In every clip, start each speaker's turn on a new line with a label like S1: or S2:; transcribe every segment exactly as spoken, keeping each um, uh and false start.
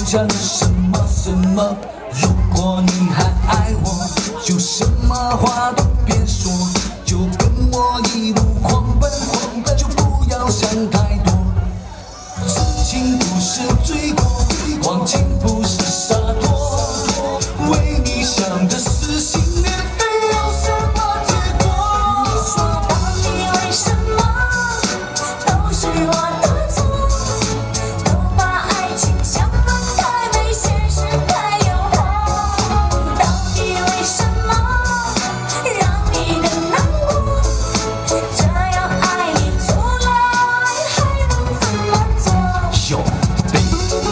S1: 下了什么什么？如果你还爱我，就什么话都别说，就跟我一路狂奔狂奔，就不要想太多。痴情不是罪过，忘情不是洒脱，为你想的是心连非有什么结果？
S2: 你说到底为什么都是我的错？都把爱情想得太美，现实太诱惑。到底为什么让你更难过？这样爱你出来还能怎么做？
S1: 兄弟，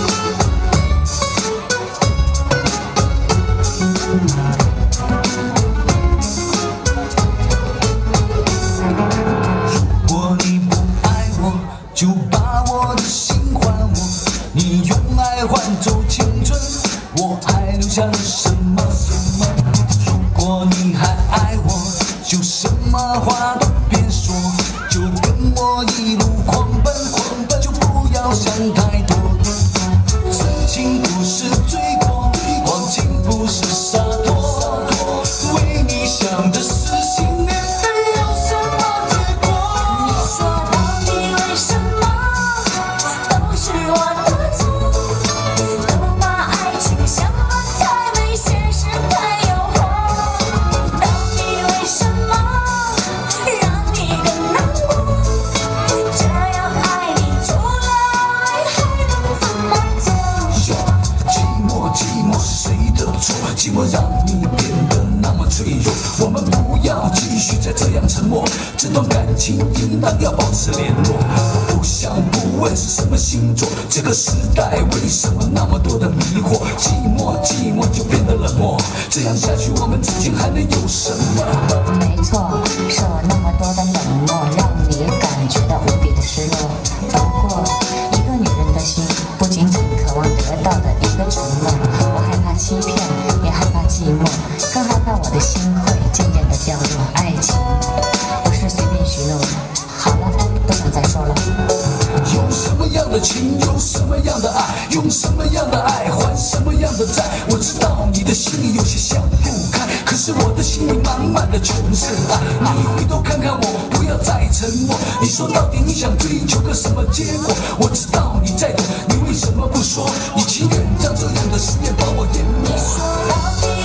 S1: 如果你不爱我，就把我的心还我。你用爱换走青春，我还留下了什么什么？如果你还爱我，就什么话都别说，就跟我一路狂奔狂奔，就不要想太多。痴情不是罪过，忘情不是洒脱，为你想的是心连非有什么结果？
S2: 你说到底为什么都是我的错？都把爱情想得太美，现实太诱惑。到底为什么让你更难过？这样爱你出来还能怎么做？
S1: 寂寞，寂寞是谁的错？寂寞让你变得那么脆弱。我们不要继续再这样沉默，这段感情应当要保持联络。我不想不问是什么星座，这个时代为什么那么多的迷惑？寂寞，寂寞就变得冷漠，这样下去我们之间还能有什么？
S3: 没错，是我那么多的冷漠，让你感觉到无比的失落。不过，一个女人的心，不仅仅渴望得到的一个承诺，我害怕欺骗，也害怕寂寞，更害怕我的心会渐渐的掉入爱情。不是随便许诺的。好了，不想再说了。
S1: 用什么样的情，有什么样的爱，用什么样的爱还什么样的债。我知道你的心里有些想不开，可是我的心里满满的全是爱。你回头看看我，不要再沉默。你说到底你想追求个什么结果？我知道你在懂，你为什么不说？你情愿让这样的思念把我淹没？
S2: 说到底